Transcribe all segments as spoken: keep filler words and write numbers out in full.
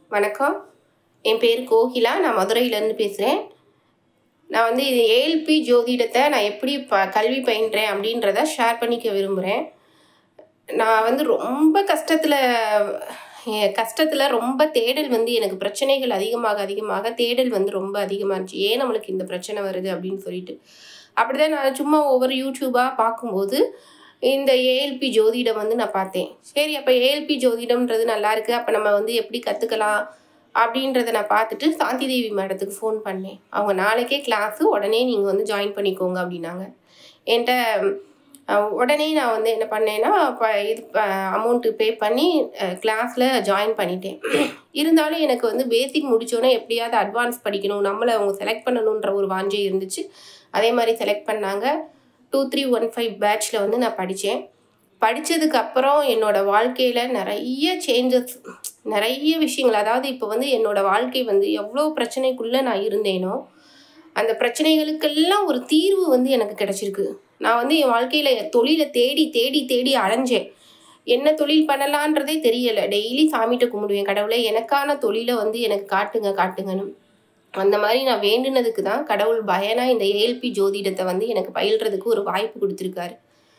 வணக்கம். என் பேர் கோகிலா. நான் மதுரையிலேருந்து பேசுகிறேன். நான் வந்து இது ஏஎல்பி ஜோதிடத்தை நான் எப்படி ப கல்வி பயின்றேன் அப்படின்றத ஷேர் பண்ணிக்க விரும்புகிறேன். நான் வந்து ரொம்ப கஷ்டத்தில் கஷ்டத்தில் ரொம்ப தேடல் வந்து எனக்கு பிரச்சனைகள் அதிகமாக அதிகமாக தேடல் வந்து ரொம்ப அதிகமாக இருந்துச்சு. ஏன் நம்மளுக்கு இந்த பிரச்சனை வருது அப்படின்னு சொல்லிட்டு அப்படி தான் நான் சும்மா ஒவ்வொரு யூடியூபாக பார்க்கும்போது இந்த ஏஎல்பி ஜோதிடம் வந்து நான் பார்த்தேன். சரி, அப்போ ஏஎல்பி ஜோதிடம்ன்றது நல்லா இருக்குது, அப்போ நம்ம வந்து எப்படி கற்றுக்கலாம் அப்படின்றத நான் பார்த்துட்டு சாந்தி தேவி மேடத்துக்கு ஃபோன் பண்ணேன். அவங்க நாளைக்கே கிளாஸு, உடனே நீங்கள் வந்து ஜாயின் பண்ணிக்கோங்க அப்படின்னாங்க. என்கிட்ட உடனே நான் வந்து என்ன பண்ணேன்னா இப்போ இது அமௌண்ட்டு பே பண்ணி கிளாஸில் ஜாயின் பண்ணிட்டேன். இருந்தாலும் எனக்கு வந்து பேசிக் முடித்தோன்னே எப்படியாவது அட்வான்ஸ் படிக்கணும், நம்மளை அவங்க செலக்ட் பண்ணணுன்ற ஒரு வாஞ்சை இருந்துச்சு. அதே மாதிரி செலக்ட் பண்ணாங்க. டூ த்ரீ ஒன் ஃபைவ் பேட்ச்சில் வந்து நான் படித்தேன். படித்ததுக்கப்புறம் என்னோடய வாழ்க்கையில் நிறைய சேஞ்சஸ், நிறைய விஷயங்கள், அதாவது இப்போ வந்து என்னோடய வாழ்க்கை வந்து எவ்வளோ பிரச்சனைக்குள்ளே நான் இருந்தேனோ அந்த பிரச்சனைகளுக்கெல்லாம் ஒரு தீர்வு வந்து எனக்கு கிடச்சிருக்கு. நான் வந்து என் வாழ்க்கையில் தொழிலை தேடி தேடி தேடி அலைஞ்சேன். என்ன தொழில் பண்ணலான்றதே தெரியலை. டெய்லி சாமிகிட்ட கும்பிடுவேன், கடவுளை எனக்கான தொழிலை வந்து எனக்கு காட்டுங்க காட்டுங்கன்னு. அந்த மாதிரி நான் வேண்டுனதுக்கு தான் கடவுள் பயனா இந்த ஏஎல்பி ஜோதிடத்தை வந்து எனக்கு பயில்றதுக்கு ஒரு வாய்ப்பு கொடுத்துருக்காரு.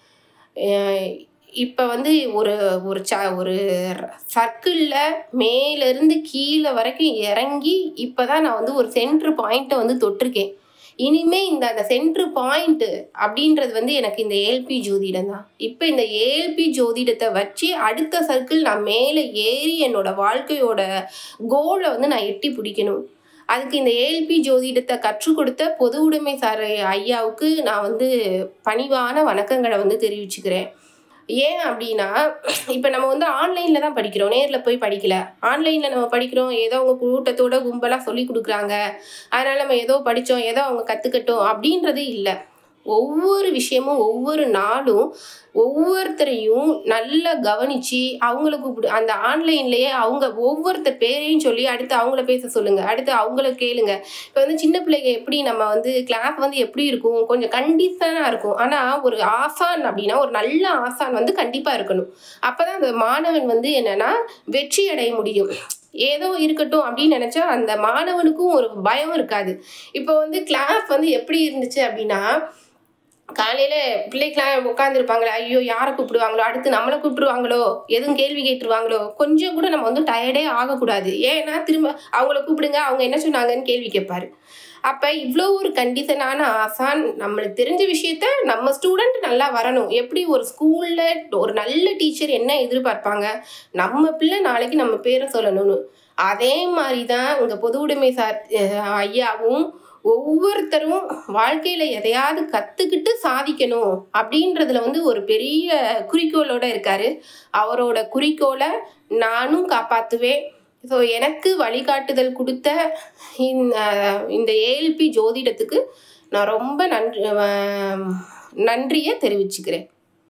இப்போ வந்து ஒரு ஒரு ச ஒரு சர்க்கிளில் மேலேருந்து கீழே வரைக்கும் இறங்கி இப்போ தான் நான் வந்து ஒரு சென்ட்ரு பாயிண்ட்டை வந்து தொட்டிருக்கேன். இனிமேல் இந்த அந்த சென்ட்ரு பாயிண்ட்டு அப்படின்றது வந்து எனக்கு இந்த ஏஎல்பி ஜோதிடம் தான். இப்போ இந்த ஏஎல்பி ஜோதிடத்தை வச்சு அடுத்த சர்க்கிள் நான் மேலே ஏறி என்னோடய வாழ்க்கையோட கோலை வந்து நான் எட்டி பிடிக்கணும். அதுக்கு இந்த ஏஎல்பி ஜோதிடத்தை கற்றுக் கொடுத்த பொது உடைமை சார் ஐயாவுக்கு நான் வந்து பணிவான வணக்கங்களை வந்து தெரிவிச்சுக்கிறேன். ஏன் அப்படின்னா, இப்போ நம்ம வந்து ஆன்லைனில் தான் படிக்கிறோம், நேரில் போய் படிக்கலை. ஆன்லைனில் நம்ம படிக்கிறோம், ஏதோ அவங்க கூட்டத்தோட கும்பலாக சொல்லி கொடுக்குறாங்க, அதனால் நம்ம ஏதோ படித்தோம், ஏதோ அவங்க கற்றுக்கட்டும் அப்படின்றது இல்லை. ஒவ்வொரு விஷயமும் ஒவ்வொரு நாளும் ஒவ்வொருத்தரையும் நல்லா கவனித்து அவங்களுக்கு அந்த ஆன்லைன்லேயே அவங்க ஒவ்வொருத்தர் பேரையும் சொல்லி அடுத்து அவங்கள பேச சொல்லுங்கள், அடுத்து அவங்கள கேளுங்க. இப்போ வந்து சின்ன பிள்ளைங்க எப்படி நம்ம வந்து கிளாஸ் வந்து எப்படி இருக்கும், கொஞ்சம் கண்டிஷனாக இருக்கும். ஆனால் ஒரு ஆசான் அப்படின்னா ஒரு நல்ல ஆசான் வந்து கண்டிப்பாக இருக்கணும். அப்போ தான் அந்த மாணவன் வந்து என்னென்னா வெற்றி அடைய முடியும். ஏதோ இருக்கட்டும் அப்படின்னு நினச்சா அந்த மாணவனுக்கும் ஒரு பயம் இருக்காது. இப்போ வந்து கிளாஸ் வந்து எப்படி இருந்துச்சு அப்படின்னா, காலையில் பிள்ளைக்கெலாம் உட்காந்துருப்பாங்களே, ஐயோ யாரை கூப்பிடுவாங்களோ, அடுத்து நம்மளை கூப்பிடுவாங்களோ, எதுவும் கேள்வி கேட்டுருவாங்களோ, கொஞ்சம் கூட நம்ம வந்து டயர்டே ஆகக்கூடாது. ஏன்னா திரும்ப அவங்கள கூப்பிடுங்க, அவங்க என்ன சொன்னாங்கன்னு கேள்வி கேட்பாரு. அப்போ இவ்வளோ ஒரு கண்டிஷனான ஆசான், நம்மளுக்கு தெரிஞ்ச விஷயத்த நம்ம ஸ்டூடெண்ட் நல்லா வரணும். எப்படி ஒரு ஸ்கூலில் ஒரு நல்ல டீச்சர் என்ன எதிர்பார்ப்பாங்க, நம்ம பிள்ளை நாளைக்கு நம்ம பேரை சொல்லணும்னு. அதே மாதிரி தான் இங்கே பொது உடைமை சார் ஐயாவும் ஒவ்வொருத்தரும் வாழ்க்கையில் எதையாவது கற்றுக்கிட்டு சாதிக்கணும் அப்படின்றதுல வந்து ஒரு பெரிய குறிக்கோளோடு இருக்கார். அவரோட குறிக்கோளை நானும் காப்பாற்றுவேன். ஸோ எனக்கு வழிகாட்டுதல் கொடுத்த இந்த ஏஎல்பி ஜோதிடத்துக்கு நான் ரொம்ப நன்றி நன்றியை தெரிவிச்சுக்கிறேன்.